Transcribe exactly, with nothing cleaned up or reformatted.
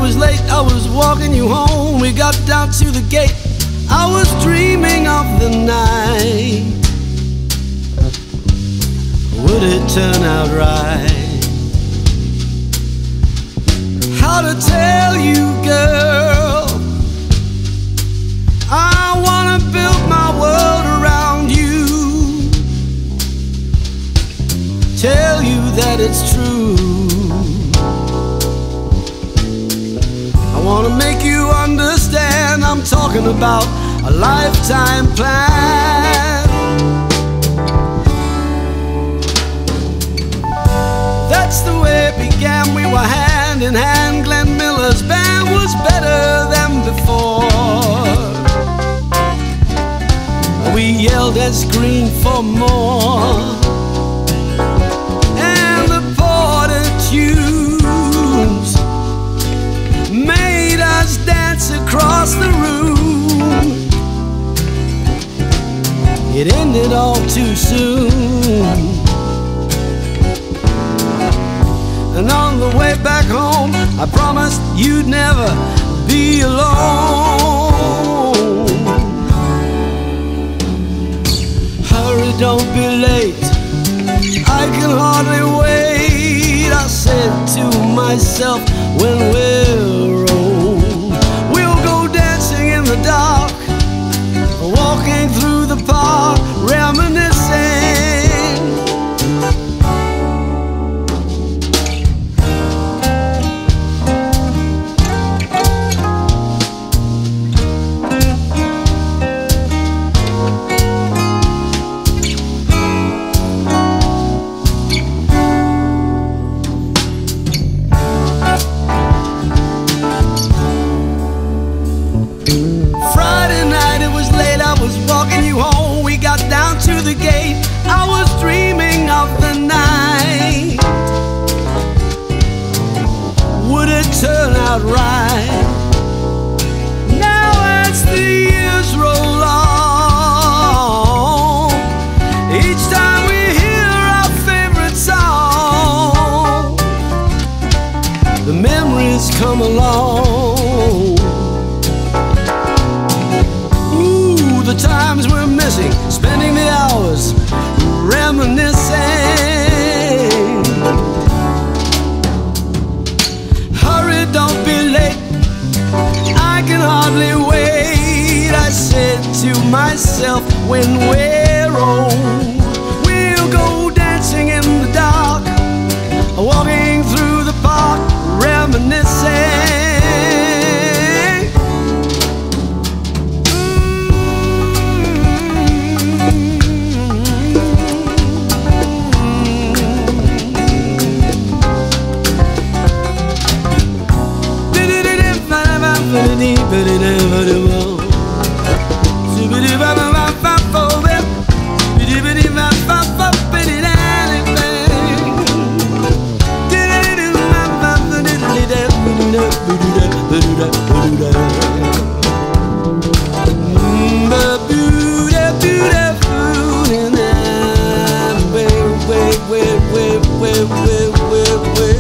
was late, I was walking you home. We got down to the gate, I was dreaming of the night. Would it turn out right? How to tell you, girl, I wanna build my world around you. Tell you that it's true. I wanna make you understand, I'm talking about a lifetime plan. That's the way it began, we were hand in hand. Glenn Miller's band was better than before. We yelled and screamed for more, and the Porter tunes made us dance across the room. It ended all too soon. And on the way back home, I promised you'd never be alone. Hurry, don't be late, I can hardly wait. I said to myself when we're old, we'll go dancing in the dark, walking through the park, reminiscing. The gate, I was dreaming of the night. Would it turn out right? Now as the years roll on, each time we hear our favorite song, the memories come along. Ooh, the times we're missing, spending the hours reminiscing. Hurry, don't be late, I can hardly wait. I said to myself when we're old, we'll go dancing in the dark, walking through the park, reminiscing. Wait, wait, wait, wait, wait, wait, wait.